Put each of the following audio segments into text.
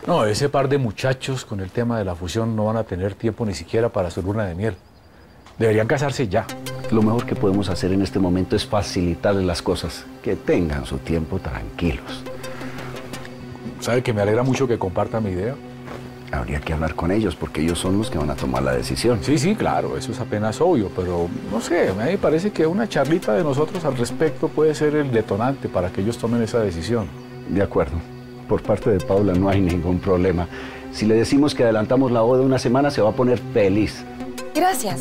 No, ese par de muchachos con el tema de la fusión no van a tener tiempo ni siquiera para su luna de miel. Deberían casarse ya. Lo mejor que podemos hacer en este momento es facilitarles las cosas, que tengan su tiempo tranquilos. ¿Sabe que me alegra mucho que comparta mi idea? Habría que hablar con ellos, porque ellos son los que van a tomar la decisión. Sí, sí, claro, eso es apenas obvio, pero no sé, a mí me parece que una charlita de nosotros al respecto puede ser el detonante para que ellos tomen esa decisión. De acuerdo. Por parte de Paula no hay ningún problema. Si le decimos que adelantamos la boda una semana, se va a poner feliz. Gracias.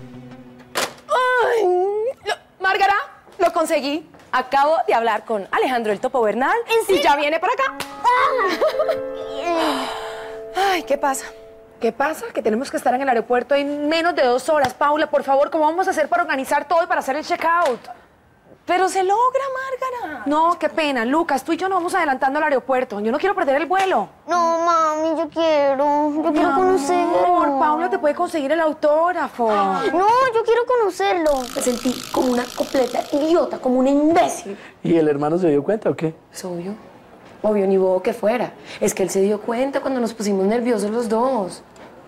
¡Ay! Márgara, lo conseguí. Acabo de hablar con Alejandro el Topo Bernal y ya viene para acá. Ay, ¿qué pasa? ¿Qué pasa? Que tenemos que estar en el aeropuerto en menos de 2 horas. Paula, por favor, ¿cómo vamos a hacer para organizar todo y para hacer el check-out? Pero se logra, Márgara. No, qué pena. Lucas, tú y yo nos vamos adelantando al aeropuerto. Yo no quiero perder el vuelo. No, mami, yo quiero conocerlo. Paula te puede conseguir el autógrafo. No, yo quiero conocerlo. Me sentí como una completa idiota, como una imbécil. ¿Y el hermano se dio cuenta o qué? Es obvio. Obvio, ni bobo que fuera. Es que él se dio cuenta cuando nos pusimos nerviosos los dos.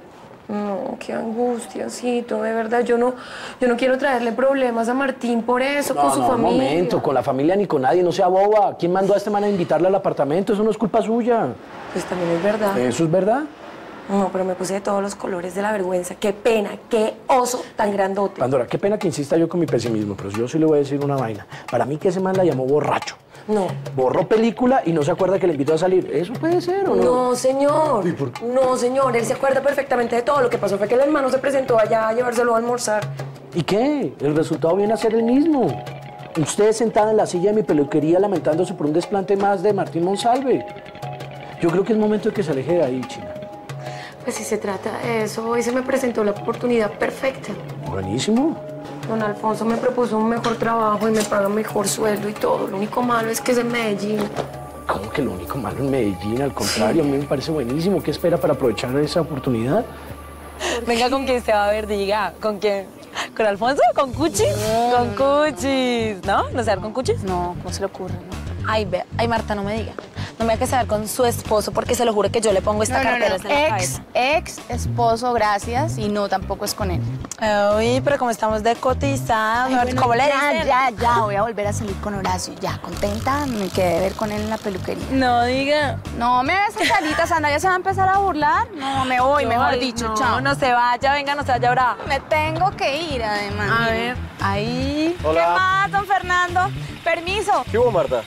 No, qué angustiacito, de verdad. Yo no quiero traerle problemas a Martín por eso, con su familia. Un momento, con la familia ni con nadie, no sea boba. ¿Quién mandó a este man a invitarle al apartamento? Eso no es culpa suya. Pues también es verdad. ¿Eso es verdad? No, pero me puse de todos los colores de la vergüenza. Qué pena, qué oso tan grandote. Pandora, qué pena que insista yo con mi pesimismo, pero yo sí le voy a decir una vaina. Para mí que ese man la llamó borracho. No. Borró película y no se acuerda que le invitó a salir. ¿Eso puede ser o no? No, señor. ¿Y por qué? No, señor. Él se acuerda perfectamente de todo. Lo que pasó fue que el hermano se presentó allá a llevárselo a almorzar. ¿Y qué? El resultado viene a ser el mismo. Usted sentada en la silla de mi peluquería lamentándose por un desplante más de Martín Monsalve. Yo creo que es momento de que se aleje de ahí, China. Pues si se trata de eso, hoy se me presentó la oportunidad perfecta. Buenísimo. Don Alfonso me propuso un mejor trabajo y me paga mejor sueldo y todo. Lo único malo es que es en Medellín. ¿Cómo que lo único malo en Medellín? Al contrario, a mí me parece buenísimo. ¿Qué espera para aprovechar esa oportunidad? Venga, ¿con quién se va a ver? Diga, ¿con quién? ¿Con Alfonso? ¿Con Cuchis? Con Cuchis, ¿no? ¿No se va a ver con Cuchis? No, ¿cómo se le ocurre? No. Ay, Marta, no me diga. No me haga que saber con su esposo porque se lo juro que yo le pongo esta cartera en la cabeza. Ex esposo, gracias. Y no, tampoco es con él. Uy, pero como estamos de cotizadas, ¿cómo le dicen? Ya, voy a volver a salir con Horacio. Ya, contenta, me quedé de ver con él en la peluquería. No diga. No me ves esas caritas, Sandra, ¿ya se va a empezar a burlar? No, me voy, mejor dicho, no, chao. No se vaya, venga, no se vaya ahora. Me tengo que ir, además. A ver, ahí. Hola. ¿Qué más, don Fernando? Permiso. ¿Qué hubo, Marta?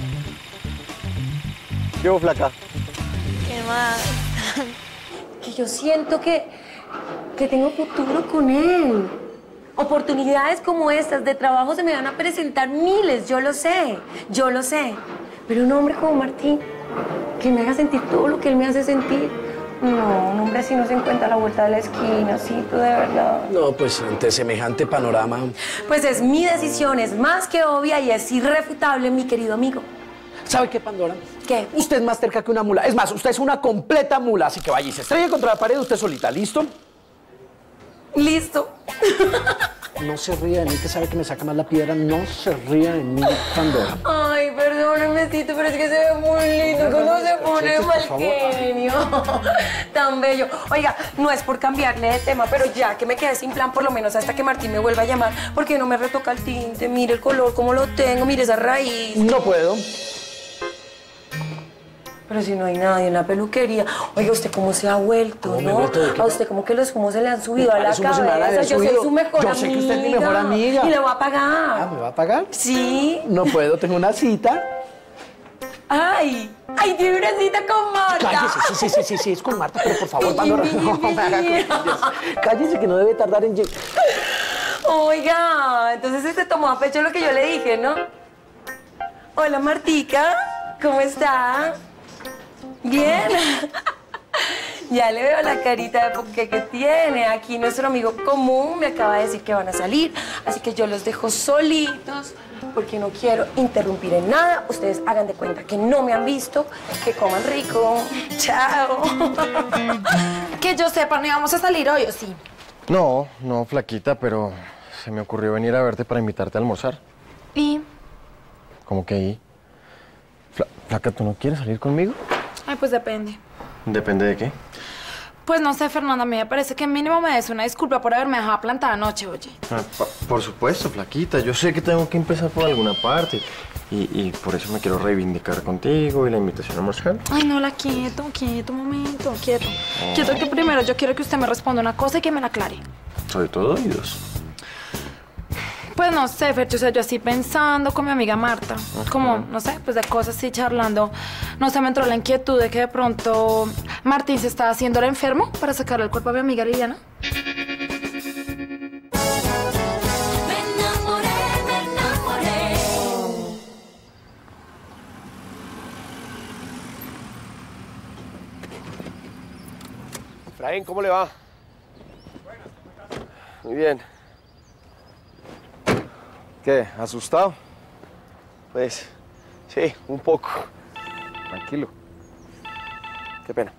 ¿Qué hubo, flaca? ¿Qué más? Que yo siento que tengo futuro con él. Oportunidades como estas de trabajo se me van a presentar miles, yo lo sé. Pero un hombre como Martín, que me haga sentir todo lo que él me hace sentir. No, un hombre así no se encuentra a la vuelta de la esquina, sí, tú de verdad. No, pues ante semejante panorama... Pues es mi decisión, es más que obvia y es irrefutable, mi querido amigo. ¿Sabe qué, Pandora? ¿Qué? Usted es más terca que una mula. Es más, usted es una completa mula, así que vaya y se estrella contra la pared usted solita. ¿Listo? Listo. No se ría de mí, que sabe que me saca más la piedra. No se ría de mí, Pandora. Ay, perdóname, Tito, pero es que se ve muy lindo cuando se pone mal genio. Tan bello. Oiga, no es por cambiarle de tema, pero ya que me quedé sin plan, por lo menos hasta que Martín me vuelva a llamar, porque no me retoca el tinte. Mire el color, cómo lo tengo, mire esa raíz. No puedo. Pero si no hay nadie en la peluquería. Oiga, ¿usted cómo se ha vuelto, ¿Cómo me he no? vuelto de qué? A usted como que los humos se le han subido a la ¿Cuáles humos se me van a haber cabeza. Yo soy subido? su mejor amiga. Yo sé que usted es mi mejor amiga. Y le voy a pagar. Ah, ¿me va a pagar? Sí. No puedo, tengo una cita. ¡Ay! ¡Ay, tiene una cita con Marta! Cállese, sí, es con Marta, pero por favor, Pandora, no me haga cosquillas. Cállese, que no debe tardar en llegar. Oiga, entonces se tomó a pecho lo que yo le dije, ¿no? Hola, Martica, ¿cómo está? ¿Bien? Ya le veo la carita de poke que tiene. Aquí nuestro amigo común me acaba de decir que van a salir, así que yo los dejo solitos porque no quiero interrumpir en nada. Ustedes hagan de cuenta que no me han visto, que coman rico. Chao. Que yo sepa, ¿no íbamos a salir hoy o sí? No, flaquita, pero se me ocurrió venir a verte para invitarte a almorzar. ¿Y? ¿Cómo que ahí? Flaca, ¿tú no quieres salir conmigo? Ay, pues depende. ¿Depende de qué? Pues no sé, Fernanda, a mí me parece que mínimo me des una disculpa por haberme dejado plantada anoche, oye. Por supuesto, flaquita. Yo sé que tengo que empezar por alguna parte. Y por eso me quiero reivindicar contigo y la invitación a almorzar. Ay, no, quieto, un momento, quieto. Quieto que primero yo quiero que usted me responda una cosa y que me la aclare. Soy todo oídos. Pues no sé, Fercho, o sea, yo así pensando con mi amiga Marta, como, no sé, pues de cosas así charlando, no sé, me entró la inquietud de que de pronto Martín se estaba haciendo el enfermo para sacarle el cuerpo a mi amiga Liliana. Efraín, ¿cómo le va? Muy bien. ¿Qué? ¿Asustado? Pues, sí, un poco. Tranquilo. Qué pena.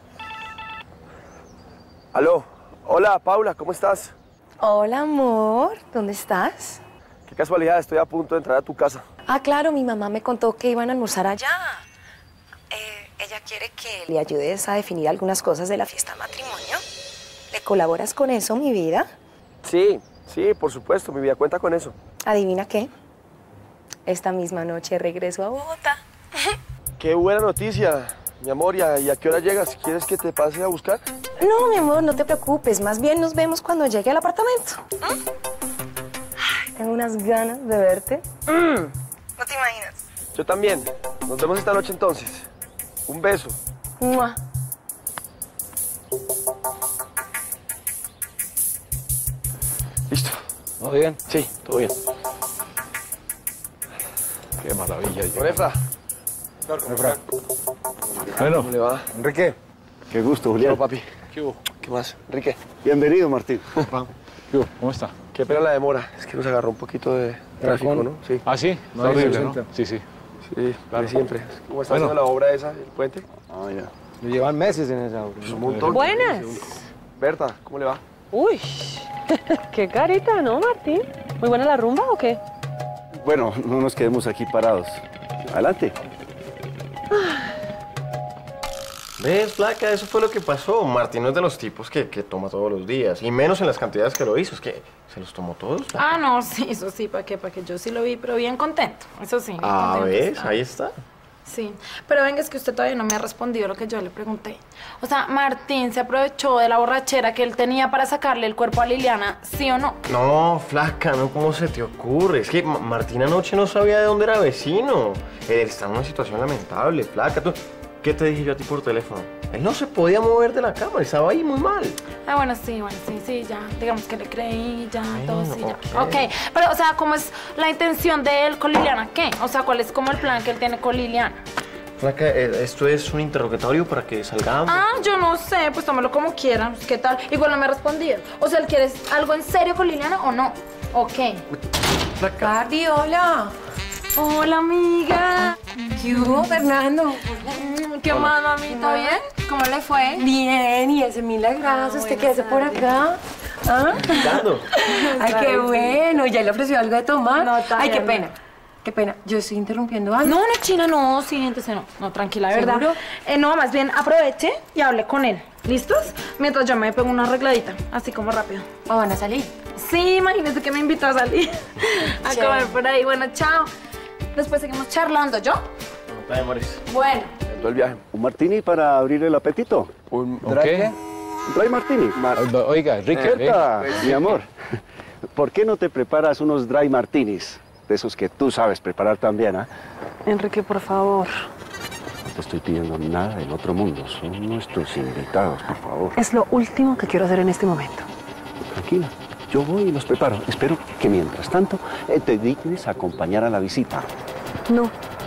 Aló. Hola, Paula, ¿cómo estás? Hola, amor. ¿Dónde estás? Qué casualidad, estoy a punto de entrar a tu casa. Ah, claro, mi mamá me contó que iban a almorzar allá. Ella quiere que le ayudes a definir algunas cosas de la fiesta de matrimonio. ¿Le colaboras con eso, mi vida? Sí, por supuesto, mi vida cuenta con eso. ¿Adivina qué? Esta misma noche regreso a Bogotá. Qué buena noticia, mi amor. ¿Y a qué hora llegas? ¿Quieres que te pase a buscar? No, mi amor, no te preocupes. Más bien nos vemos cuando llegue al apartamento. Ay, tengo unas ganas de verte. No te imaginas. Yo también. Nos vemos esta noche entonces. Un beso. ¡Mua! ¿Listo? ¿Todo bien? Sí, todo bien. Qué maravilla. Don Efra. Bueno, ¿Cómo le va? Enrique. Qué gusto, Julián. Hola, papi. ¿Qué hubo? ¿Qué más? Enrique. Bienvenido, Martín. ¿qué hubo? ¿Cómo está? Qué pena la demora. Es que nos agarró un poquito de tráfico, ¿no? Sí. Ah, sí, No, horrible, sí, ¿no? sí. Sí, sí. Sí, claro. Siempre. ¿Cómo está Bueno. haciendo la obra esa, el puente? Ah, ya. Llevan meses en esa obra. Pues un montón. Buenas. Berta, ¿cómo le va? Uy, qué carita, ¿no, Martín? ¿Muy buena la rumba o qué? Bueno, no nos quedemos aquí parados. Adelante. ¿Ves, flaca? Eso fue lo que pasó. Martín no es de los tipos que toma todos los días. Y menos en las cantidades que lo hizo. Es que se los tomó todos. flaca. Ah, no, sí, eso sí, ¿para qué? Yo sí lo vi, pero bien contento. Eso sí, bien Ah, contento ¿ves? estaba. Ahí está. Sí, pero venga, es que usted todavía no me ha respondido lo que yo le pregunté. O sea, Martín se aprovechó de la borrachera que él tenía para sacarle el cuerpo a Liliana, ¿sí o no? No, flaca, no, ¿cómo se te ocurre? Es que Martín anoche no sabía de dónde era vecino. Él está en una situación lamentable, flaca. ¿Qué te dije yo a ti por teléfono? Él no se podía mover de la cama, estaba ahí muy mal. Ah, bueno, sí, ya. Digamos que le creí, ya, todo, sí, ya. ok. Ok, pero, o sea, ¿cómo es la intención de él con Liliana? ¿Qué? O sea, ¿cuál es como el plan que él tiene con Liliana? Flaca, esto es un interrogatorio para que salgamos. Ah, yo no sé, pues tómalo como quieran. ¿Qué tal? Igual no me ha respondido. O sea, ¿él quiere algo en serio con Liliana o no? Ok. Flaca. Barbie, hola. Hola, amiga. ¿Qué hubo, Fernando? ¿Qué más, mamita? ¿Bien? ¿Cómo le fue? Bien, y ese milagroso, ¿usted qué hace por acá? ¿Ah? Dando. Ay, qué bueno. ¿Ya le ofreció algo de tomar? No, todavía Ay, qué no. pena. Qué pena. Yo estoy interrumpiendo algo. No, China, no, siéntese, no. No, tranquila, de verdad. ¿Seguro? No, más bien aproveche y hable con él. ¿Listos? Mientras yo me pego una arregladita, así como rápido. ¿O van a salir? Sí, imagínese que me invitó a salir. A Chévere. comer por ahí. Bueno, chao. Después seguimos charlando, ¿yo? No te demores. Bueno. Todo el viaje. ¿Un martini para abrir el apetito? Un ¿Qué? ¿Un dry martini? Oiga, Enrique, Berta, mi amor, ¿por qué no te preparas unos dry martinis? De esos que tú sabes preparar también, ¿ah? Enrique, por favor. No te estoy pidiendo nada del otro mundo. Son nuestros invitados, por favor. Es lo último que quiero hacer en este momento. Tranquila, yo voy y los preparo. Espero que mientras tanto te dignes a acompañar a la visita. No.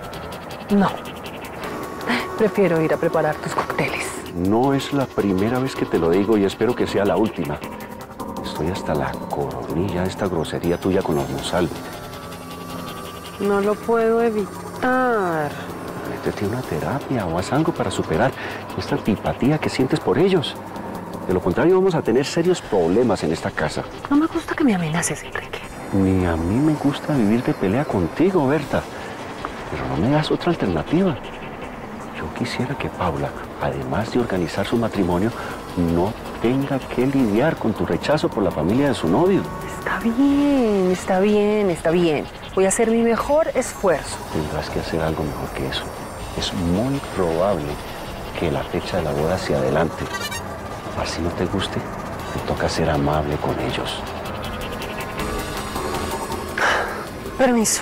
Prefiero ir a preparar tus cócteles. No es la primera vez que te lo digo y espero que sea la última. Estoy hasta la coronilla de esta grosería tuya con los Monsalve. No lo puedo evitar. Métete a una terapia o haz algo para superar esta antipatía que sientes por ellos. De lo contrario, vamos a tener serios problemas en esta casa. No me gusta que me amenaces, Enrique. Ni a mí me gusta vivir de pelea contigo, Berta. Pero no me das otra alternativa. Yo quisiera que Paula, además de organizar su matrimonio, no tenga que lidiar con tu rechazo por la familia de su novio. Está bien, está bien, está bien. Voy a hacer mi mejor esfuerzo. Tendrás que hacer algo mejor que eso. Es muy probable que la fecha de la boda se adelante. Así no te guste, te toca ser amable con ellos. Permiso.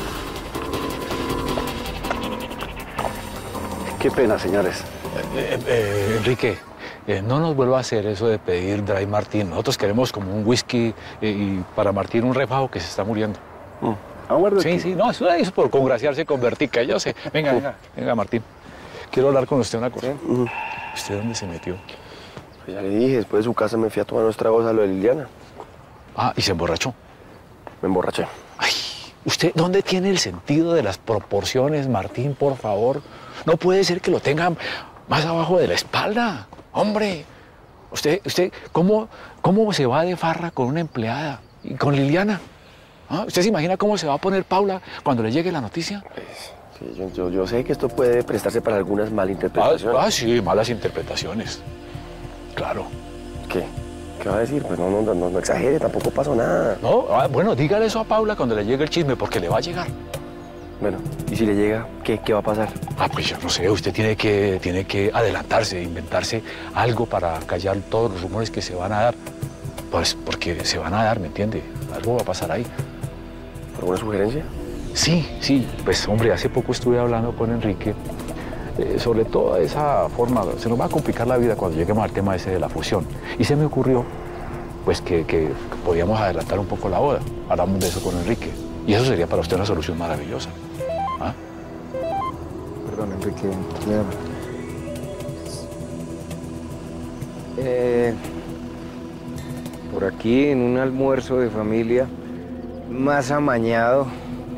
Qué pena, señores. Enrique, no nos vuelva a hacer eso de pedir Dry Martín. Nosotros queremos como un whisky y para Martín un refajo que se está muriendo. Sí, no, eso es por congraciarse con Bertica, yo sé. Venga, Martín. Quiero hablar con usted una cosa. ¿Usted dónde se metió? Pues ya le dije, después de su casa me fui a tomar unos tragos a lo de Liliana. Ah, ¿y se emborrachó? Me emborraché. Ay, ¿usted dónde tiene el sentido de las proporciones, Martín, por favor? No puede ser que lo tenga más abajo de la espalda. Hombre, usted ¿cómo se va de farra con una empleada y con Liliana? ¿Ah? ¿Usted se imagina cómo se va a poner Paula cuando le llegue la noticia? Sí, yo sé que esto puede prestarse para algunas malinterpretaciones. Sí, malas interpretaciones. Claro. ¿Qué? ¿Qué va a decir? Pues no exagere, tampoco pasó nada. No, bueno, dígale eso a Paula cuando le llegue el chisme, porque le va a llegar. Bueno, ¿y si le llega, qué va a pasar? Pues yo no sé, usted tiene que adelantarse, inventarse algo para callar todos los rumores que se van a dar. Pues porque se van a dar, ¿me entiende? Algo va a pasar ahí. ¿Alguna sugerencia? Sí, pues hombre, hace poco estuve hablando con Enrique sobre toda esa forma. Se nos va a complicar la vida cuando lleguemos al tema ese de la fusión. Y se me ocurrió, pues, que podíamos adelantar un poco la boda. Hablamos de eso con Enrique. Y eso sería para usted una solución maravillosa. ¿Ah? Perdón, Enrique. Por aquí, en un almuerzo de familia, más amañado.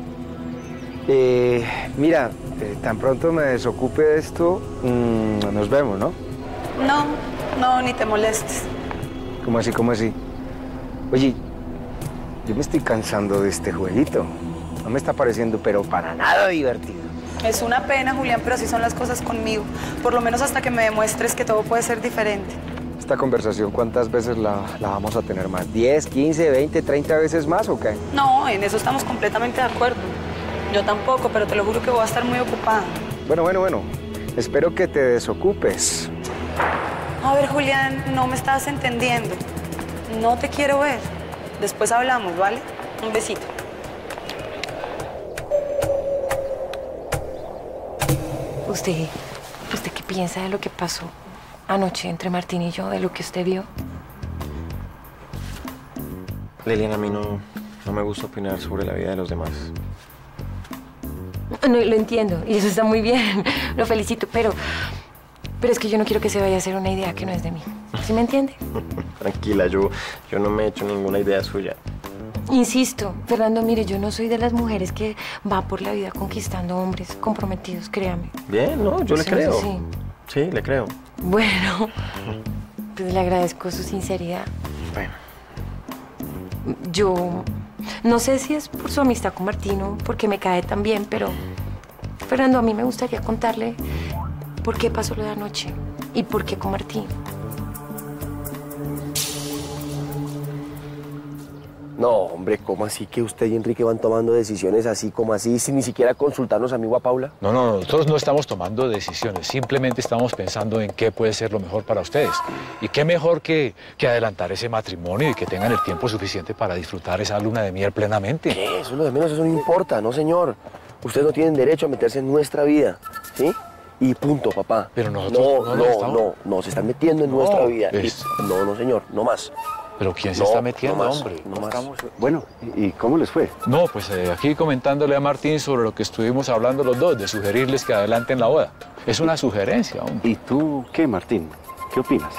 Mira, tan pronto me desocupe de esto, nos vemos, ¿no? No, ni te molestes. ¿Cómo así? Oye, yo me estoy cansando de este jueguito. No me está pareciendo, pero para nada divertido. Es una pena, Julián, pero así son las cosas conmigo. Por lo menos hasta que me demuestres que todo puede ser diferente. Esta conversación, ¿cuántas veces la vamos a tener más? ¿10, 15, 20, 30 veces más o qué? No, en eso estamos completamente de acuerdo. Yo tampoco, pero te lo juro que voy a estar muy ocupada. Bueno. Espero que te desocupes. A ver, Julián, no me estás entendiendo. No te quiero ver. Después hablamos, ¿vale? Un besito. ¿Usted qué piensa de lo que pasó anoche entre Martín y yo, de lo que usted vio? Liliana, a mí no me gusta opinar sobre la vida de los demás. No, lo entiendo, y eso está muy bien. Lo felicito, pero es que yo no quiero que se vaya a hacer una idea que no es de mí. ¿Sí me entiende? Tranquila, yo no me he hecho ninguna idea suya. Insisto, Fernando, mire, yo no soy de las mujeres que va por la vida conquistando hombres comprometidos, créame. Bien, no, yo le creo. Sí. Sí, le creo. Bueno, pues le agradezco su sinceridad. Bueno. Yo no sé si es por su amistad con Martín o porque me cae tan bien, pero Fernando, a mí me gustaría contarle por qué pasó lo de anoche y por qué con Martín. No, hombre, ¿cómo así que usted y Enrique van tomando decisiones así como así, sin ni siquiera consultarnos a mí o a Paula? No, nosotros no estamos tomando decisiones, simplemente estamos pensando en qué puede ser lo mejor para ustedes. Y qué mejor que adelantar ese matrimonio y que tengan el tiempo suficiente para disfrutar esa luna de miel plenamente. ¿Qué? Eso es lo de menos, eso no importa, no, señor. Ustedes no tienen derecho a meterse en nuestra vida, ¿sí? Y punto, papá. Pero nosotros no, se están metiendo en nuestra vida. Es... No, señor, no más. ¿Pero quién se está metiendo, no más, hombre? No más. Bueno, ¿y cómo les fue? No, pues aquí comentándole a Martín sobre lo que estuvimos hablando los dos, de sugerirles que adelanten la boda. Es una sugerencia, hombre. ¿Y tú qué, Martín? ¿Qué opinas?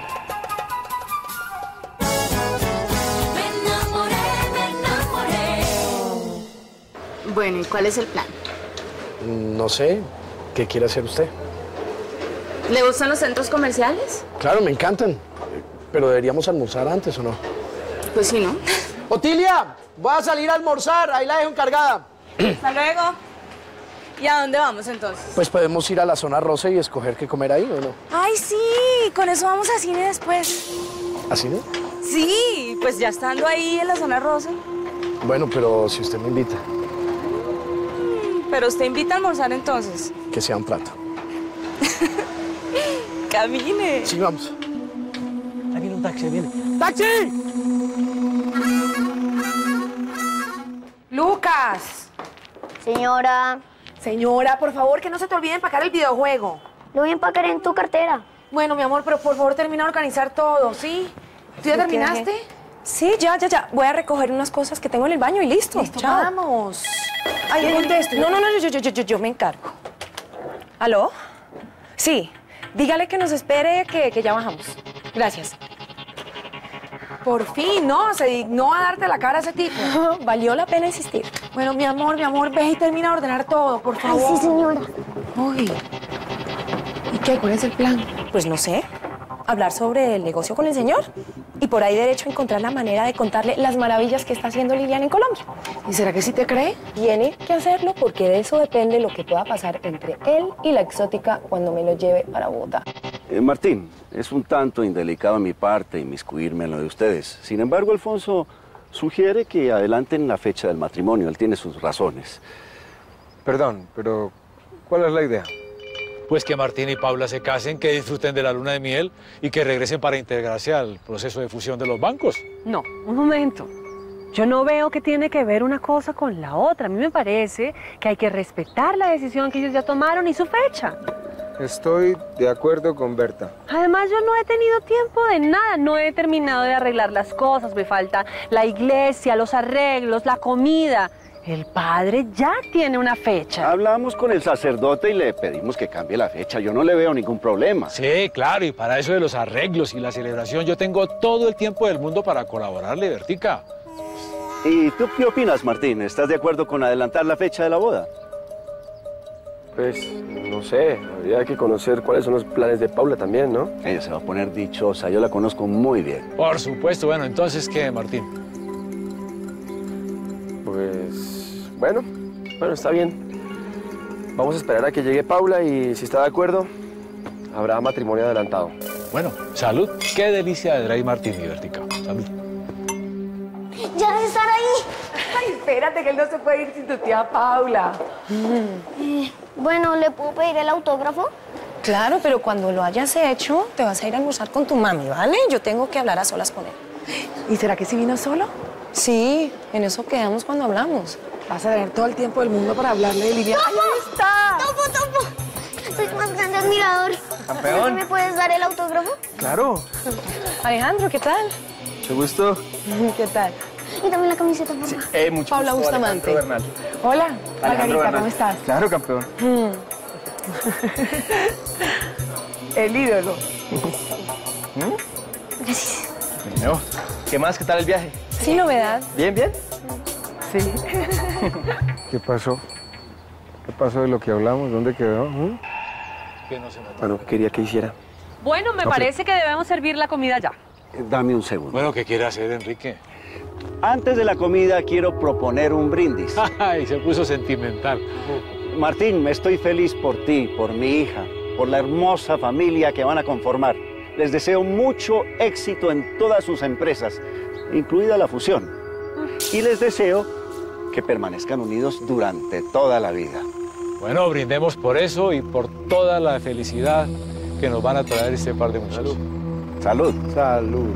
Bueno, ¿y cuál es el plan? No sé. ¿Qué quiere hacer usted? ¿Le gustan los centros comerciales? Claro, me encantan. Pero deberíamos almorzar antes, ¿o no? Pues sí, ¿no? ¡Otilia! Voy a salir a almorzar. Ahí la dejo encargada. Hasta luego. ¿Y a dónde vamos entonces? Pues podemos ir a la zona rosa y escoger qué comer ahí, ¿o no? Ay, sí, con eso vamos a cine después. ¿Así no? Sí, pues ya estando ahí en la zona rosa. Bueno, pero si usted me invita, Pero usted invita a almorzar entonces. que sea un plato. Camine. Sí, vamos. Ahí viene un taxi, ahí viene. ¡Taxi! Lucas. Señora, Señora, por favor, que no se te olvide empacar el videojuego. lo voy a empacar en tu cartera. Bueno, mi amor, pero por favor termina de organizar todo, ¿sí? ¿Tú ya terminaste? Sí, ya. Voy a recoger unas cosas que tengo en el baño y listo. Listo, Chao. vamos. Ay, Yo contesto. No, yo me encargo. ¿Aló? Sí. Dígale que nos espere, que ya bajamos. Gracias. Por fin, ¿no? Se dignó a darte la cara a ese tipo. Valió la pena insistir. Bueno, mi amor, ve y termina de ordenar todo, por Ay, favor. sí, señora. Uy. ¿Y qué? ¿Cuál es el plan? Pues no sé. Hablar sobre el negocio con el señor y por ahí derecho encontrar la manera de contarle las maravillas que está haciendo Liliana en Colombia. ¿Y será que sí te cree? Tiene que hacerlo porque de eso depende lo que pueda pasar entre él y la exótica cuando me lo lleve para Bogotá. Martín, es un tanto indelicado de mi parte inmiscuirme en lo de ustedes. Sin embargo, Alfonso sugiere que adelanten la fecha del matrimonio. Él tiene sus razones. Perdón, pero ¿cuál es la idea? Pues que Martín y Paula se casen, que disfruten de la luna de miel y que regresen para integrarse al proceso de fusión de los bancos. No, un momento. Yo no veo que tiene que ver una cosa con la otra. A mí me parece que hay que respetar la decisión que ellos ya tomaron y su fecha. Estoy de acuerdo con Berta. Además, yo no he tenido tiempo de nada. No he terminado de arreglar las cosas. Me falta la iglesia, los arreglos, la comida. El padre ya tiene una fecha. Hablamos con el sacerdote y le pedimos que cambie la fecha. Yo no le veo ningún problema. Sí, claro, y para eso de los arreglos y la celebración yo tengo todo el tiempo del mundo para colaborarle, Bertica. ¿Y tú qué opinas, Martín? ¿Estás de acuerdo con adelantar la fecha de la boda? Pues, no sé, habría que conocer cuáles son los planes de Paula también, ¿no? Ella se va a poner dichosa, yo la conozco muy bien. Por supuesto, bueno, entonces, ¿qué, Martín? Pues, bueno, está bien. Vamos a esperar a que llegue Paula y si está de acuerdo, habrá matrimonio adelantado. Bueno, salud. Qué delicia de Dray Martín y Bertica. Salud. ¡Ya debe estar ahí! Ay, espérate, que él no se puede ir sin tu tía Paula. Bueno, ¿le puedo pedir el autógrafo? Claro, pero cuando lo hayas hecho, te vas a ir a almorzar con tu mami, ¿vale? Yo tengo que hablar a solas con él. ¿Y será que sí vino solo? Sí, en eso quedamos cuando hablamos. Vas a tener todo el tiempo del mundo para hablarle de Liliana. ¡Topo! ¡Ahí está! ¡Topo! Soy tu más grande admirador. Campeón. ¿Me puedes dar el autógrafo? Claro. Alejandro, ¿qué tal? Mucho gusto. ¿Qué tal? Y también la camiseta, mamá. Mucho Paula gusto, Bustamante. Alejandro Bernal. Hola, Alejandro Margarita, Bernal. ¿cómo estás? Claro, campeón. El ídolo. Gracias. Bueno, ¿qué más? ¿Qué tal el viaje? Sí, novedad. ¿Bien, bien? Sí. ¿Qué pasó? ¿Qué pasó de lo que hablamos? ¿Dónde quedó? Que no se nota. Bueno, ¿qué quería que hiciera? Bueno, me parece que debemos servir la comida ya. Dame un segundo. Bueno, ¿qué quiere hacer, Enrique? Antes de la comida quiero proponer un brindis. Ay, se puso sentimental. Martín, me estoy feliz por ti, por mi hija, por la hermosa familia que van a conformar. Les deseo mucho éxito en todas sus empresas, incluida la fusión. Y les deseo que permanezcan unidos durante toda la vida. Bueno, brindemos por eso y por toda la felicidad que nos van a traer este par de muchachos. Salud. Salud.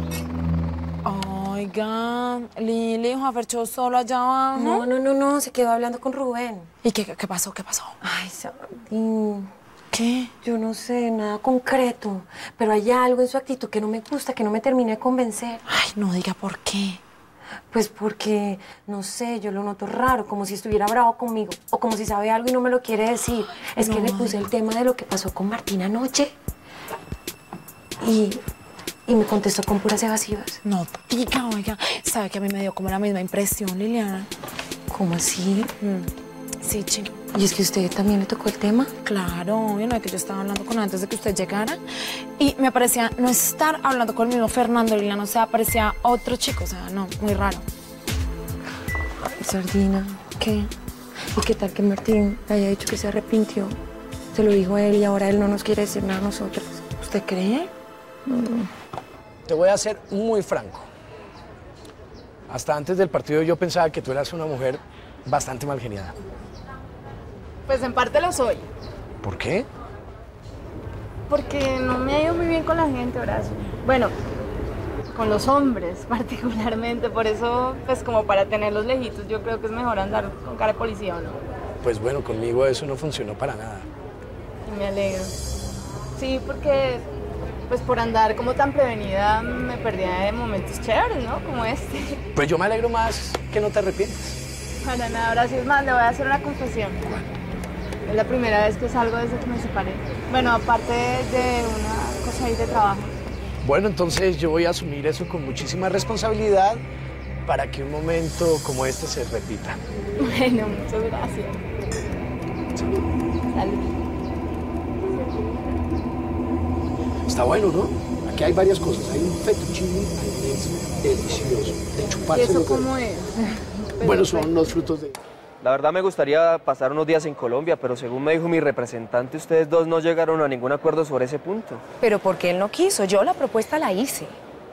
Oigan, Lili, Juan Fercho solo allá abajo. No, se quedó hablando con Rubén. ¿Y qué pasó? ¿Qué pasó? Ay, Sardín. ¿Qué? Yo no sé, nada concreto, pero hay algo en su actitud que no me gusta, que no me terminé de convencer. Ay, no diga por qué. Pues porque, no sé, yo lo noto raro, como si estuviera bravo conmigo, o como si sabe algo y no me lo quiere decir. Es que le puse el tema de lo que pasó con Martín anoche y me contestó con puras evasivas. No diga, oiga. ¿Sabe que a mí me dio como la misma impresión, Liliana? ¿Cómo así? Sí, chico. ¿Y es que a usted también le tocó el tema? Claro, obvio, no es que yo estaba hablando con él antes de que usted llegara. Y me parecía no estar hablando con el mismo Fernando, Liliana, o sea, parecía otro chico, o sea, no, muy raro. Sardina, ¿Qué? ¿Y qué tal que Martín le haya dicho que se arrepintió? Se lo dijo a él y ahora él no nos quiere decir nada a nosotros. ¿Usted cree? Te voy a ser muy franco. Hasta antes del partido yo pensaba que tú eras una mujer bastante malgeniada. Pues en parte lo soy. ¿Por qué? Porque no me ha ido muy bien con la gente, Horacio. Bueno, con los hombres particularmente. Por eso, pues como para tenerlos lejitos, yo creo que es mejor andar con cara de policía, ¿o no? Pues bueno, conmigo eso no funcionó para nada. Y me alegro. Sí, porque pues por andar como tan prevenida me perdía de momentos chéveres, ¿no? Como este. Pues yo me alegro más que no te arrepientes. Para nada, Horacio, es más, le voy a hacer una confesión. Es la primera vez que salgo desde que me separé. Bueno, aparte de una cosa ahí de trabajo. Bueno, entonces yo voy a asumir eso con muchísima responsabilidad para que un momento como este se repita. Bueno, muchas gracias. Salud. Está bueno, ¿no? Aquí hay varias cosas. Hay un fettuccine albanés delicioso, de chuparse. ¿Y eso cómo es? Bueno, son los frutos de... La verdad me gustaría pasar unos días en Colombia, pero según me dijo mi representante, ustedes dos no llegaron a ningún acuerdo sobre ese punto. Pero porque él no quiso, yo la propuesta la hice.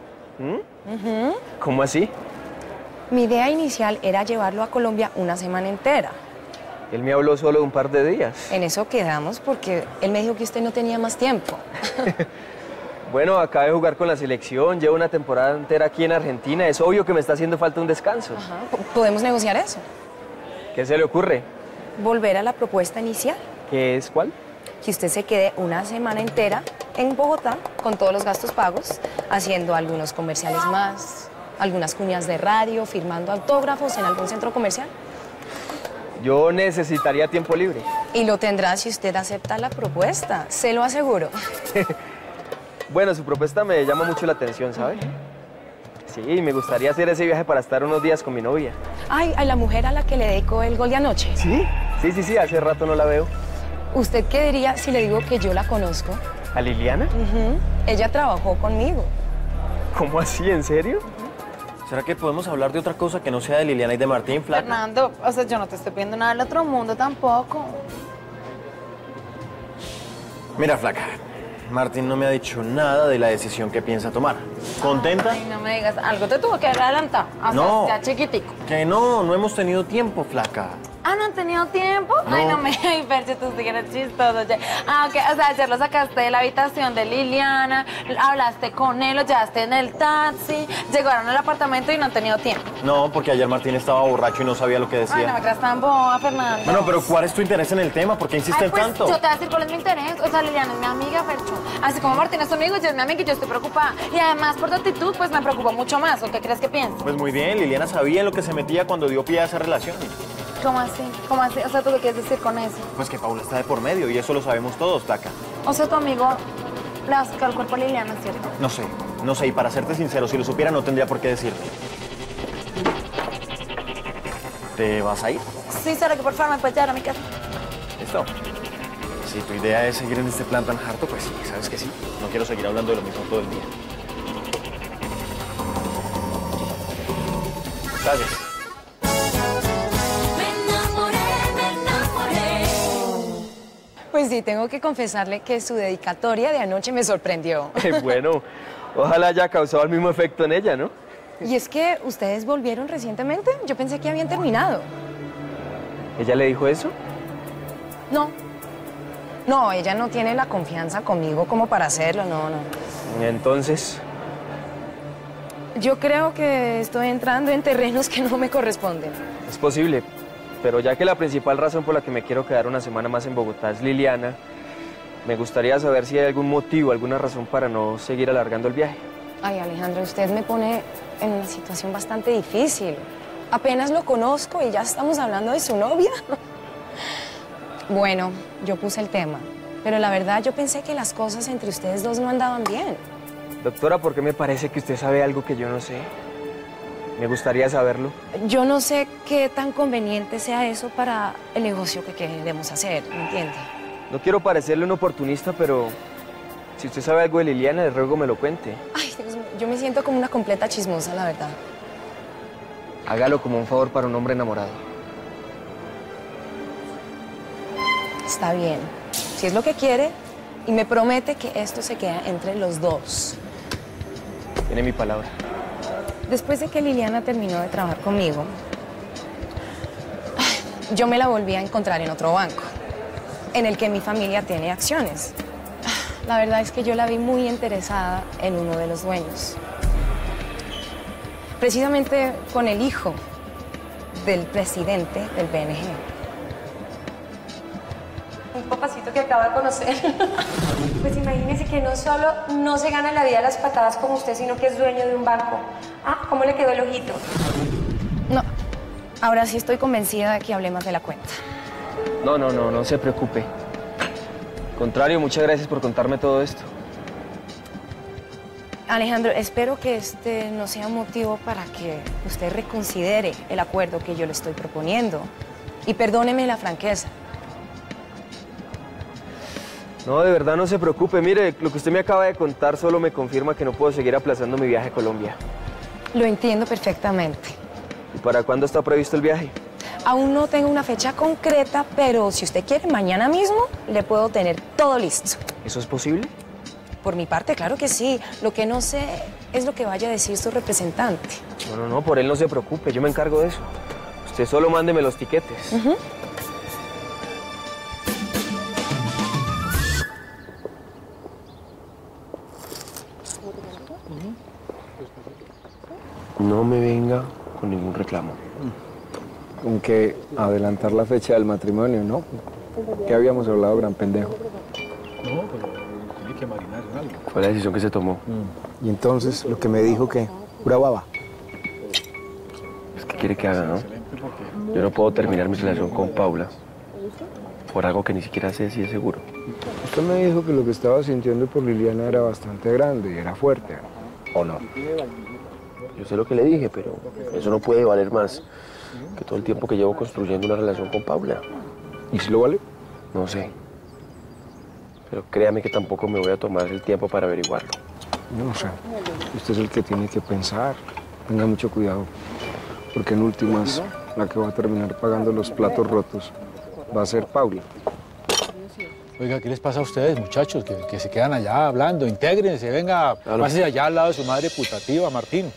¿Cómo así? Mi idea inicial era llevarlo a Colombia una semana entera. Él me habló solo de un par de días. En eso quedamos porque él me dijo que usted no tenía más tiempo. Bueno, acabé de jugar con la selección, llevo una temporada entera aquí en Argentina. Es obvio que me está haciendo falta un descanso. Ajá. ¿Podemos negociar eso? ¿Qué se le ocurre? Volver a la propuesta inicial. ¿Qué es cuál? Que usted se quede una semana entera en Bogotá con todos los gastos pagos, haciendo algunos comerciales más, algunas cuñas de radio, firmando autógrafos en algún centro comercial. Yo necesitaría tiempo libre. Y lo tendrá si usted acepta la propuesta, se lo aseguro. Bueno, su propuesta me llama mucho la atención, ¿sabe? Sí, me gustaría hacer ese viaje para estar unos días con mi novia. Ay, a la mujer a la que le dedicó el gol de anoche. ¿Sí? Sí, hace rato no la veo. ¿Usted qué diría si le digo que yo la conozco? ¿A Liliana? Ella trabajó conmigo. ¿Cómo así? ¿En serio? ¿Será que podemos hablar de otra cosa que no sea de Liliana y de Martín, flaca? Fernando, o sea, yo no te estoy pidiendo nada del otro mundo tampoco. Mira, flaca, Martín no me ha dicho nada de la decisión que piensa tomar. ¿Contenta? Ay, no me digas, algo te tuvo que adelantar. O No. sea, ya chiquitico. Que no hemos tenido tiempo, flaca. Ah, ¿no han tenido tiempo? No. Ay, no me... Ay, Perche, tú sí que eres chistoso. Ah, ok, o sea, ayer lo sacaste de la habitación de Liliana, hablaste con él, lo llevaste en el taxi, llegaron al apartamento y no han tenido tiempo. No, porque ayer Martín estaba borracho y no sabía lo que decía. Ay, no me creas tan boba, Fernando. Bueno, pero ¿cuál es tu interés en el tema? ¿Por qué insistes Ay, pues, tanto? yo te voy a decir cuál es mi interés. O sea, Liliana es mi amiga, Fercho. Así como Martín es tu amigo, yo es mi amiga y yo estoy preocupada. Y además, por tu actitud, pues me preocupó mucho más. ¿O qué crees que pienso? Pues muy bien, Liliana sabía en lo que se metía cuando dio pie a esa relación. ¿Cómo así? ¿Cómo así? O sea, ¿tú qué quieres decir con eso? Pues que Paula está de por medio y eso lo sabemos todos, flaca. O sea, tu amigo le ha sacado el cuerpo a Liliana, ¿cierto? No sé, y para serte sincero, si lo supiera no tendría por qué decirte. ¿Te vas a ir? Sí, ¿será que por favor me puedes llevar a mi casa? ¿Listo? Si tu idea es seguir en este plan tan harto, pues sí, sabes que sí. No quiero seguir hablando de lo mismo todo el día. Gracias. Pues sí, tengo que confesarle que su dedicatoria de anoche me sorprendió. Bueno, ojalá haya causado el mismo efecto en ella, ¿no? Y es que ustedes volvieron recientemente. Yo pensé que habían terminado. ¿Ella le dijo eso? No. No, ella no tiene la confianza conmigo como para hacerlo, no. Entonces, Yo creo que estoy entrando en terrenos que no me corresponden. es posible. Pero ya que la principal razón por la que me quiero quedar una semana más en Bogotá es Liliana, me gustaría saber si hay algún motivo, alguna razón para no seguir alargando el viaje. Ay, Alejandro, usted me pone en una situación bastante difícil. Apenas lo conozco y ya estamos hablando de su novia. Bueno, yo puse el tema, pero la verdad yo pensé que las cosas entre ustedes dos no andaban bien. Doctora, ¿por qué me parece que usted sabe algo que yo no sé? Me gustaría saberlo. Yo no sé qué tan conveniente sea eso para el negocio que queremos hacer, ¿me entiende? No quiero parecerle un oportunista, pero si usted sabe algo de Liliana, le ruego me lo cuente. Ay, Dios mío, yo me siento como una completa chismosa, la verdad. Hágalo como un favor para un hombre enamorado. Está bien. Si es lo que quiere, y me promete que esto se queda entre los dos. Tiene mi palabra. Después de que Liliana terminó de trabajar conmigo, yo me la volví a encontrar en otro banco, en el que mi familia tiene acciones. La verdad es que yo la vi muy interesada en uno de los dueños. Precisamente con el hijo del presidente del BNG. Un papacito que acaba de conocer. Pues imagínese que no solo no se gana la vida a las patadas como usted, sino que es dueño de un banco. Ah, ¿cómo le quedó el ojito? No, ahora sí estoy convencida de que hablé más de la cuenta. No se preocupe. Al contrario, muchas gracias por contarme todo esto. Alejandro, espero que este no sea motivo para que usted reconsidere el acuerdo que yo le estoy proponiendo. Y perdóneme la franqueza. No, de verdad no se preocupe. Mire, lo que usted me acaba de contar solo me confirma que no puedo seguir aplazando mi viaje a Colombia. Lo entiendo perfectamente. ¿Y para cuándo está previsto el viaje? Aún no tengo una fecha concreta, pero si usted quiere, mañana mismo le puedo tener todo listo. ¿Eso es posible? Por mi parte, claro que sí. Lo que no sé es lo que vaya a decir su representante. No, por él no se preocupe. Yo me encargo de eso. Usted solo mándeme los tiquetes. No me venga con ningún reclamo. Con que adelantar la fecha del matrimonio, ¿no? ¿Qué habíamos hablado, gran pendejo? No, pero tiene que marinar en algo. Fue la decisión que se tomó. Y entonces, lo que me dijo que pura baba. Pues, ¿qué quiere que haga, no? Yo no puedo terminar mi relación con Paula por algo que ni siquiera sé si es seguro. Usted me dijo que lo que estaba sintiendo por Liliana era bastante grande y era fuerte, ¿o no? Yo sé lo que le dije, pero eso no puede valer más que todo el tiempo que llevo construyendo una relación con Paula. ¿Y si lo vale? No sé. Pero créame que tampoco me voy a tomar el tiempo para averiguarlo. Yo no sé. Usted es el que tiene que pensar. Tenga mucho cuidado. Porque en últimas, la que va a terminar pagando los platos rotos va a ser Paula. Oiga, ¿qué les pasa a ustedes, muchachos? Que se quedan allá hablando, intégrense, venga, pásense allá al lado de su madre putativa, Martín.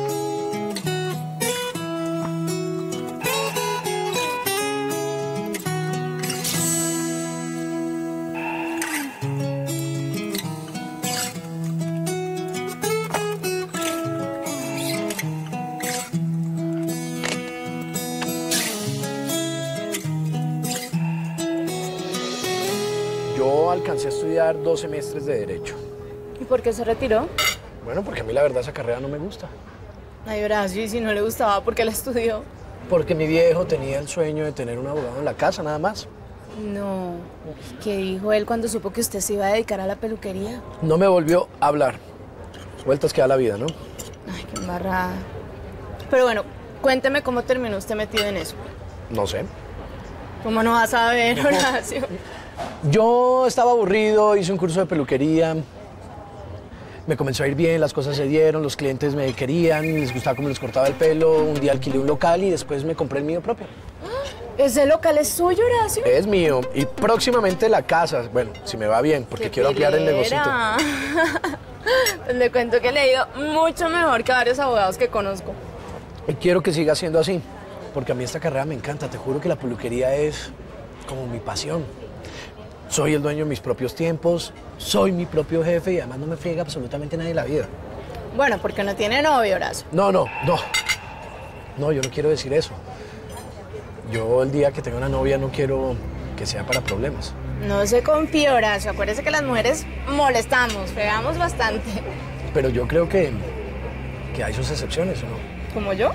Yo alcancé a estudiar 2 semestres de Derecho. ¿Y por qué se retiró? Bueno, porque a mí la verdad esa carrera no me gusta. Ay, Horacio, y si no le gustaba, ¿por qué la estudió? Porque mi viejo tenía el sueño de tener un abogado en la casa, nada más. No. ¿Qué dijo él cuando supo que usted se iba a dedicar a la peluquería? No me volvió a hablar. Vueltas que da la vida, ¿no? Ay, qué embarrada. Pero bueno, cuénteme cómo terminó usted metido en eso. No sé. ¿Cómo no vas a ver, Horacio? Yo estaba aburrido, hice un curso de peluquería. Me comenzó a ir bien, las cosas se dieron, los clientes me querían, les gustaba cómo les cortaba el pelo. Un día alquilé un local y después me compré el mío propio. ¿Ese local es suyo, Horacio? Es mío. Y próximamente la casa. Bueno, si me va bien, porque quiero ampliar el negocio. Pues le cuento que le he ido mucho mejor que varios abogados que conozco. Y quiero que siga siendo así, porque a mí esta carrera me encanta. Te juro que la peluquería es como mi pasión. Soy el dueño de mis propios tiempos, soy mi propio jefe y además no me friega absolutamente nadie la vida. Bueno, porque no tiene novio, Horacio. No, yo no quiero decir eso. Yo el día que tenga una novia no quiero que sea para problemas. No se confíe, Horacio. Acuérdese que las mujeres molestamos, fregamos bastante. Pero yo creo que hay sus excepciones, ¿o no? ¿Como yo?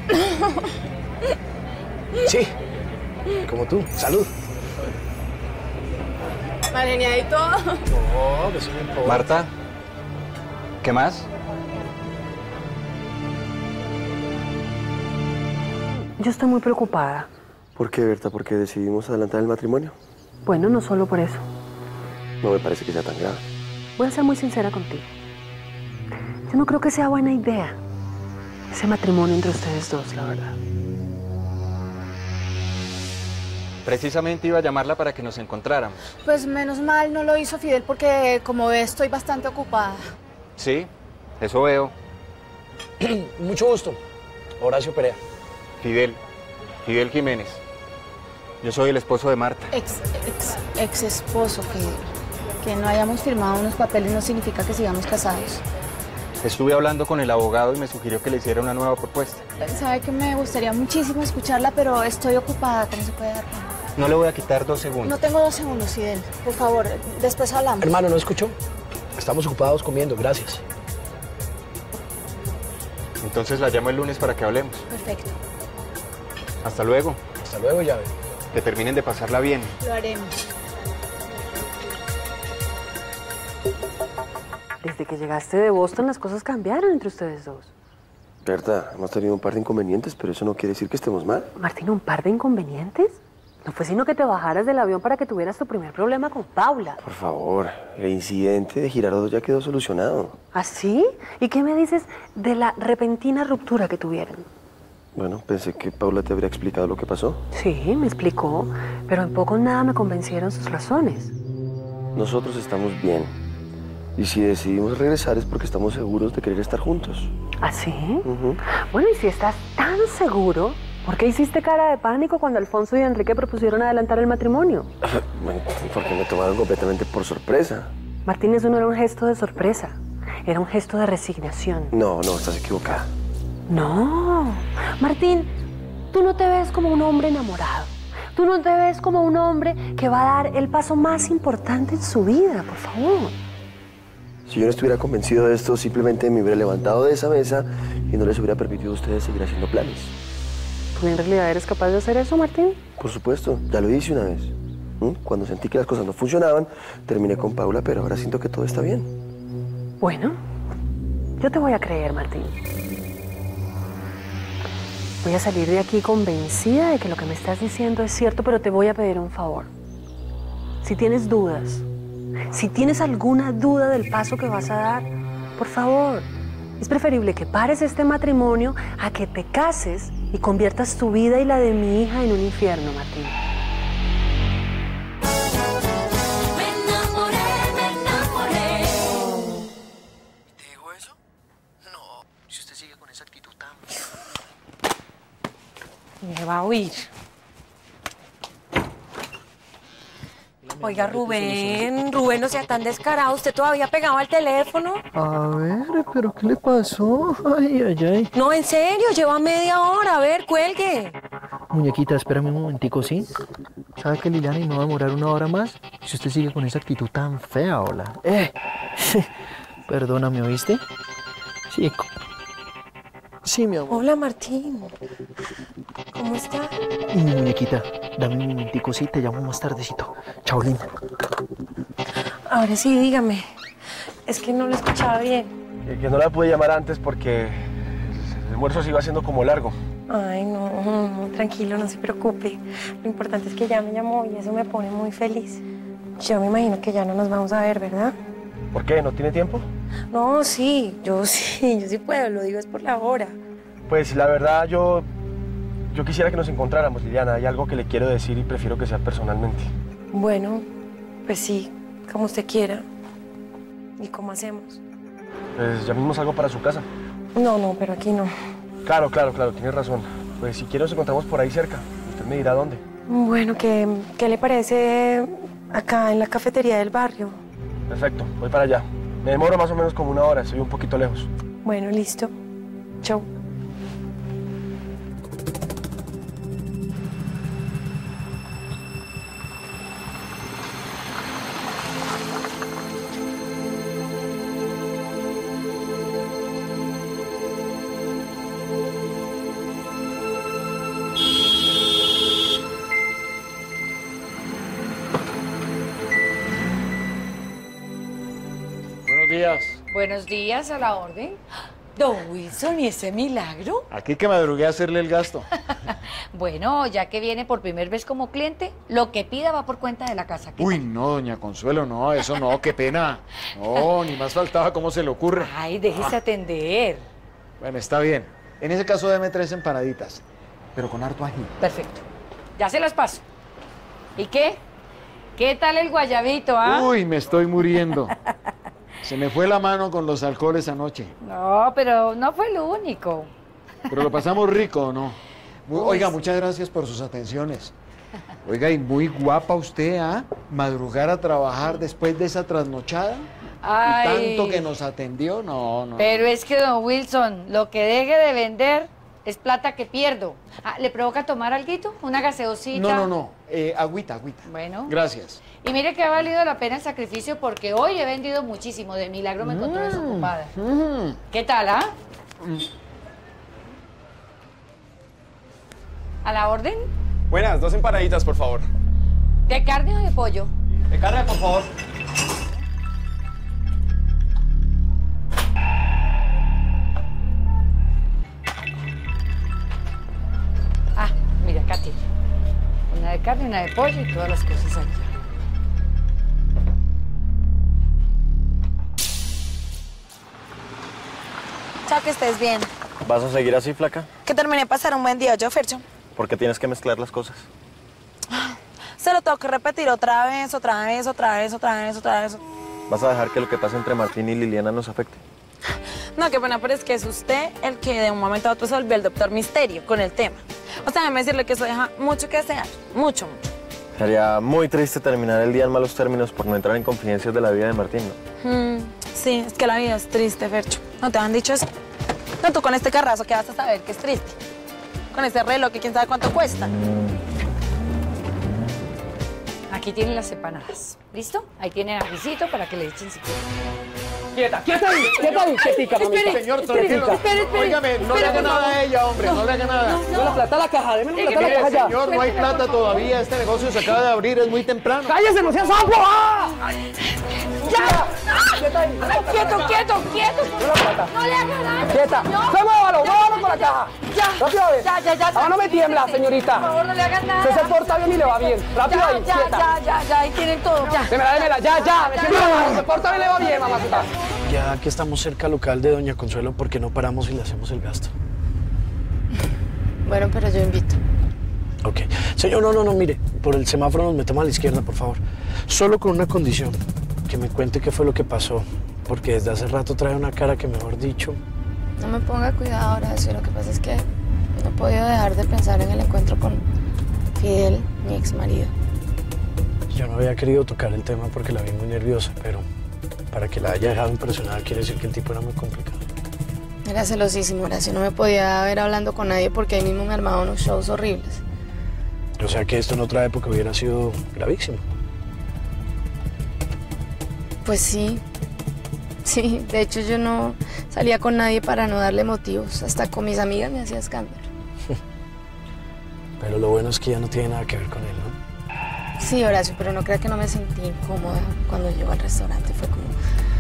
Sí, como tú. Salud. Malenia y todo. No, que sí me importa. Marta, ¿qué más? Yo estoy muy preocupada. ¿Por qué, Berta? ¿Por qué decidimos adelantar el matrimonio? Bueno, no solo por eso. No me parece que sea tan grave. Voy a ser muy sincera contigo. Yo no creo que sea buena idea ese matrimonio entre ustedes dos, la verdad. Precisamente iba a llamarla para que nos encontráramos. Pues menos mal no lo hizo Fidel porque, como ves, estoy bastante ocupada. Sí, eso veo. Mucho gusto. Horacio Perea. Fidel Jiménez. Yo soy el esposo de Marta. Ex esposo, que no hayamos firmado unos papeles no significa que sigamos casados. Estuve hablando con el abogado y me sugirió que le hiciera una nueva propuesta. Sabe que me gustaría muchísimo escucharla, pero estoy ocupada, ¿cómo se puede dar? No le voy a quitar 2 segundos. No tengo 2 segundos, Fidel. Por favor, después hablamos. Hermano, ¿no escuchó? Estamos ocupados comiendo, gracias. Entonces la llamo el lunes para que hablemos. Perfecto. Hasta luego. Hasta luego, llave. Que terminen de pasarla bien. Lo haremos. Desde que llegaste de Boston, las cosas cambiaron entre ustedes dos. Berta, hemos tenido un par de inconvenientes, pero eso no quiere decir que estemos mal. Martín, ¿un par de inconvenientes? No fue sino que te bajaras del avión para que tuvieras tu primer problema con Paula. Por favor, el incidente de Girardot ya quedó solucionado. ¿Ah, sí? ¿Y qué me dices de la repentina ruptura que tuvieron? Bueno, pensé que Paula te habría explicado lo que pasó. Sí, me explicó, pero en poco nada me convencieron sus razones. Nosotros estamos bien. Y si decidimos regresar es porque estamos seguros de querer estar juntos. ¿Ah, sí? Bueno, y si estás tan seguro, ¿por qué hiciste cara de pánico cuando Alfonso y Enrique propusieron adelantar el matrimonio? Bueno, porque me tomaron completamente por sorpresa. Martín, eso no era un gesto de sorpresa, era un gesto de resignación. No, estás equivocada. No, Martín, tú no te ves como un hombre enamorado. Tú no te ves como un hombre que va a dar el paso más importante en su vida, por favor. Si yo no estuviera convencido de esto, simplemente me hubiera levantado de esa mesa y no les hubiera permitido a ustedes seguir haciendo planes. ¿Tú en realidad eres capaz de hacer eso, Martín? Por supuesto, ya lo hice una vez. Cuando sentí que las cosas no funcionaban, terminé con Paula, pero ahora siento que todo está bien. Bueno, yo te voy a creer, Martín. Voy a salir de aquí convencida de que lo que me estás diciendo es cierto, pero te voy a pedir un favor. Si tienes dudas, si tienes alguna duda del paso que vas a dar, por favor, es preferible que pares este matrimonio a que te cases y conviertas tu vida y la de mi hija en un infierno, Martín. ¿Te digo eso? No, si usted sigue con esa actitud tan... Me va a oír. Oiga, Rubén, no sea tan descarado. ¿Usted todavía pegaba al teléfono? A ver, ¿pero qué le pasó? Ay. No, en serio, lleva media hora. A ver, cuelgue. Muñequita, espérame un momentico, ¿sí? ¿Sabe que Liliana y no va a demorar 1 hora más? Si usted sigue con esa actitud tan fea, hola. Perdóname, ¿oíste? Sí. Sí, mi amor. Hola, Martín. ¿Cómo está? Muñequita, dame un momentico, sí, te llamo más tardecito. Chao, linda. Ahora sí, dígame. Es que no lo escuchaba bien. Que no la pude llamar antes porque el almuerzo se iba haciendo como largo. Ay, no, tranquilo, no se preocupe. Lo importante es que ya me llamó y eso me pone muy feliz. Yo me imagino que ya no nos vamos a ver, ¿verdad? ¿Por qué? ¿No tiene tiempo? No, sí, yo sí puedo, lo digo es por la hora. Pues la verdad, yo quisiera que nos encontráramos, Liliana. Hay algo que le quiero decir y prefiero que sea personalmente. Bueno, pues sí, como usted quiera. ¿Y cómo hacemos? Pues ya mismo salgo para su casa. No, pero aquí no. Claro, tiene razón. Pues si quiere nos encontramos por ahí cerca. Usted me dirá dónde. Bueno, ¿qué le parece acá en la cafetería del barrio? Perfecto, voy para allá. Me demoro más o menos como 1 hora, estoy un poquito lejos. Bueno, listo. Chau. Buenos días, a la orden. Don Wilson, ¿y ese milagro? Aquí que madrugué a hacerle el gasto. Bueno, ya que viene por primera vez como cliente, lo que pida va por cuenta de la casa. Uy, no, doña Consuelo, no, eso no, qué pena. No, ni más faltaba, ¿cómo se le ocurre? Ay, déjese atender. Bueno, está bien. En ese caso, deme 3 empanaditas, pero con harto ají. Perfecto. Ya se las paso. ¿Y qué? ¿Qué tal el guayabito, ah? Uy, me estoy muriendo. Se me fue la mano con los alcoholes anoche. No, pero no fue lo único. Pero lo pasamos rico, ¿o no? Oiga, muchas gracias por sus atenciones. Oiga, y muy guapa usted, ¿ah? Madrugar a trabajar después de esa trasnochada. Ay. Y tanto que nos atendió, no. Pero es que, don Wilson, lo que deje de vender es plata que pierdo. Ah, ¿le provoca tomar alguito? ¿Una gaseosita? No. Agüita. Bueno. Gracias. Y mire que ha valido la pena el sacrificio porque hoy he vendido muchísimo. De milagro me encontró desocupada. ¿Qué tal, ah? ¿A la orden? Buenas, 2 empanaditas, por favor. ¿De carne o de pollo? De carne, por favor. Ah, mira, acá tiene. Una de carne, una de pollo y todas las cosas allá. Chao, que estés bien. ¿Vas a seguir así, flaca? Que termine de pasar un buen día, yo, Fercho. ¿Por qué tienes que mezclar las cosas? Se lo tengo que repetir otra vez. ¿Vas a dejar que lo que pasa entre Martín y Liliana nos afecte? No, qué pena, pero es que es usted el que de un momento a otro se volvió el doctor Misterio con el tema. O sea, déjeme decirle que eso deja mucho que desear. Mucho. Sería muy triste terminar el día en malos términos por no entrar en confidencias de la vida de Martín, ¿no? Sí, es que la vida es triste, Fercho. ¿No te han dicho eso? No, tú con este carrazo que vas a saber que es triste. Con ese reloj que quién sabe cuánto cuesta. Aquí tienen las empanadas. ¿Listo? Ahí tienen ajicito para que le echen si quieren. Quieta ahí, quietica, mamita. Señor, tranquilo. Espere. Óigame, no le haga nada a ella, hombre, no le haga nada. Deme la plata a la caja, deme la plata a la caja ya. Señor, no hay plata todavía, este negocio se acaba de abrir, es muy temprano. ¡Cállese, no seas sapo! ¡Ah! ¡Ya! ¡Quieta ahí! ¡Quieto! Deme la plata. ¡No le hagas nada! ¡Quieta! No. ¡Muévalo con la caja! ¡Ya! ¡Rápido, a ver! Ya. Ahora no me tiembla, señorita. Por favor, no le hagas nada. Usted se porta bien y le va bien. Rápido ahí, quieta. Ya, ahí tienen todo. Ya. Démela, ya. Me tiembla la mano, se porta bien y le va bien, mamacita. Ya que estamos cerca al local de Doña Consuelo, ¿por qué no paramos y le hacemos el gasto? Bueno, pero yo invito. Ok. Señor, no, mire, por el semáforo nos metemos a la izquierda, por favor. Solo con una condición, que me cuente qué fue lo que pasó, porque desde hace rato trae una cara que, mejor dicho... No me ponga cuidado, Horacio. Lo que pasa es que no he podido dejar de pensar en el encuentro con Fidel, mi ex marido. Yo no había querido tocar el tema porque la vi muy nerviosa, pero para que la haya dejado impresionada quiere decir que el tipo era muy complicado. Era celosísimo, Horacio. No me podía ver hablando con nadie porque ahí mismo me armaba unos shows horribles. O sea que esto en otra época hubiera sido gravísimo. Pues sí. Sí, de hecho yo no salía con nadie para no darle motivos. Hasta con mis amigas me hacía escándalo. Pero lo bueno es que ya no tiene nada que ver con él, ¿no? Sí, Horacio, pero no crea que no me sentí incómoda cuando llegó al restaurante. Fue como...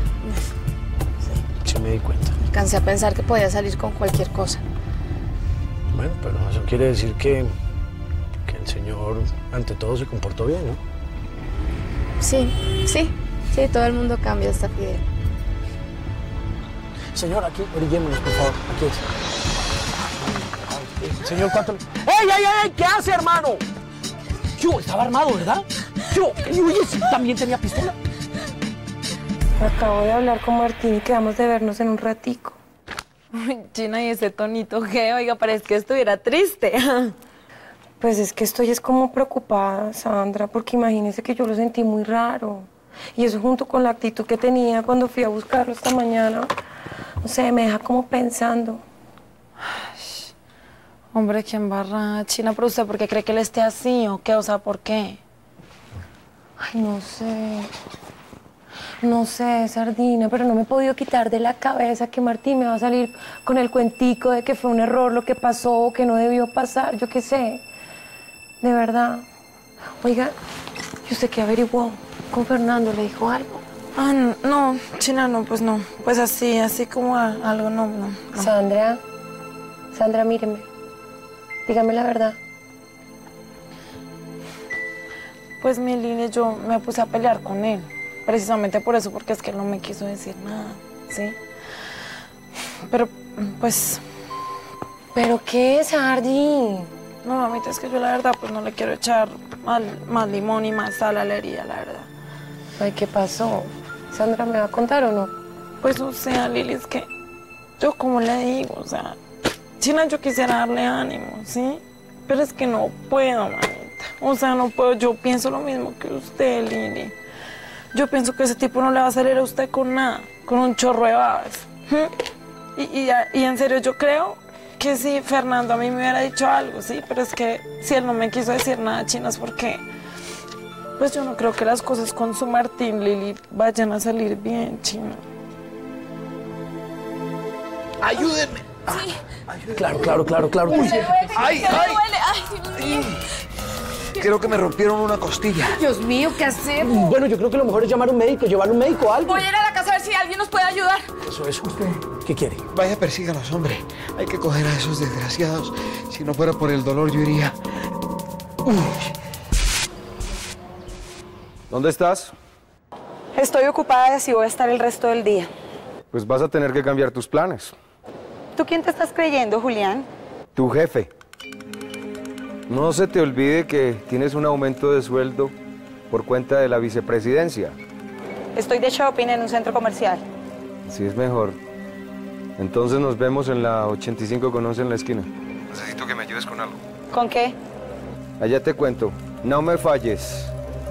Sí, me di cuenta. Alcancé a pensar que podía salir con cualquier cosa. Bueno, pero eso quiere decir que el señor, ante todo, se comportó bien, ¿no? Sí, todo el mundo cambia hasta Fidel. Señor, aquí, orillémonos, por favor. Aquí es. Señor, ¿cuánto? ¡Ey! ¿Qué hace, hermano? Yo estaba armado, ¿verdad? Oye, también tenía pistola. Acabo de hablar con Martín y quedamos de vernos en un ratico. Ay, Gina, ¿y ese tonito qué? Oiga, parece que estuviera triste. Pues es que estoy como preocupada, Sandra, porque imagínese que yo lo sentí muy raro. Y eso junto con la actitud que tenía cuando fui a buscarlo esta mañana, no sé, me deja como pensando. Ay, hombre, qué embarrada, China, pero ¿usted por qué cree que él esté así o qué? O sea, ¿por qué? Ay, no sé, Sardina, pero no me he podido quitar de la cabeza que Martín me va a salir con el cuentico de que fue un error lo que pasó, que no debió pasar, yo qué sé. De verdad. Oiga, ¿y usted qué averiguó con Fernando? ¿Le dijo algo? Ah, no, China, no, pues no. Pues así como algo, no. Sandra, míreme. Dígame la verdad. Pues mi línea, yo me puse a pelear con él. Precisamente por eso, porque es que él no me quiso decir nada, ¿sí? Pero, pues... ¿Pero qué, Sardi? No, mamita, es que yo la verdad pues no le quiero echar más limón y más sal a la herida, la verdad. Ay, ¿qué pasó? ¿Sandra me va a contar o no? Pues o sea, Lili, es que yo como le digo, o sea, China, yo quisiera darle ánimo, ¿sí? Pero es que no puedo, mamita. O sea, no puedo, yo pienso lo mismo que usted, Lili. Yo pienso que ese tipo no le va a salir a usted con nada, con un chorro de babas. Y en serio, yo creo que si Fernando a mí me hubiera dicho algo, sí, pero es que si él no me quiso decir nada, China, es porque pues yo no creo que las cosas con su Martín, Lili, vayan a salir bien, China. ¡Ayúdenme! Sí. Claro. Uy, ¡Ay! Dios mío. Creo que me rompieron una costilla. Dios mío, ¿qué hacemos? Bueno, yo creo que lo mejor es llamar a un médico, llevar a un médico o algo. Voy a ir a la casa a ver si alguien nos puede ayudar. Eso. ¿Qué quiere? Vaya, persíganos, hombre. Hay que coger a esos desgraciados. Si no fuera por el dolor, yo iría... Uy. ¿Dónde estás? Estoy ocupada y así voy a estar el resto del día. Pues vas a tener que cambiar tus planes. ¿Tú quién te estás creyendo, Julián? Tu jefe. No se te olvide que tienes un aumento de sueldo por cuenta de la vicepresidencia. Estoy de shopping en un centro comercial. Sí, es mejor. Entonces nos vemos en la 85 con 11 en la esquina. Necesito que me ayudes con algo. ¿Con qué? Allá te cuento. No me falles.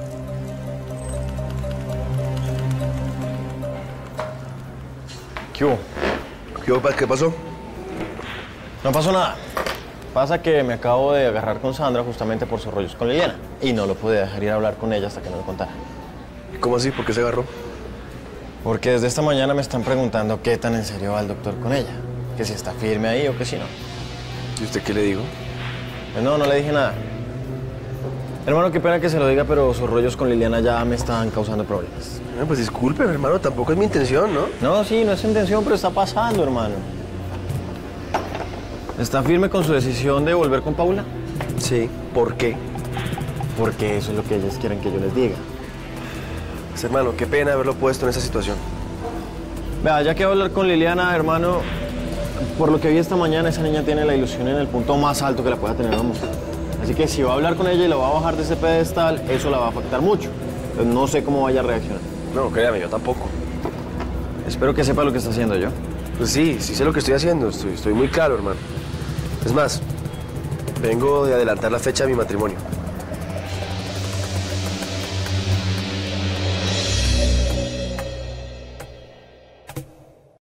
¿Qué hubo? ¿Qué pasó? No pasó nada. Pasa que me acabo de agarrar con Sandra justamente por sus rollos con Liliana. Y no lo pude dejar ir a hablar con ella hasta que no me contara. ¿Cómo así? ¿Por qué se agarró? Porque desde esta mañana me están preguntando qué tan en serio va el doctor con ella. Que si está firme ahí o que si no. ¿Y usted qué le dijo? Pues no le dije nada. Hermano, qué pena que se lo diga, pero sus rollos con Liliana ya me están causando problemas. Pues disculpe, hermano, tampoco es mi intención, ¿no? No, sí, no es intención, pero está pasando, hermano. ¿Está firme con su decisión de volver con Paula? Sí. ¿Por qué? Porque eso es lo que ellos quieren que yo les diga. Pues, hermano, qué pena haberlo puesto en esa situación. Vea, ya que voy a hablar con Liliana, hermano, por lo que vi esta mañana, esa niña tiene la ilusión en el punto más alto que la pueda tener una mujer. Así que si va a hablar con ella y la va a bajar de ese pedestal, eso la va a afectar mucho. Entonces, no sé cómo vaya a reaccionar. No, créame, yo tampoco. Espero que sepa lo que está haciendo yo. Pues sí sé lo que estoy haciendo. Estoy muy claro, hermano. Es más, vengo de adelantar la fecha de mi matrimonio.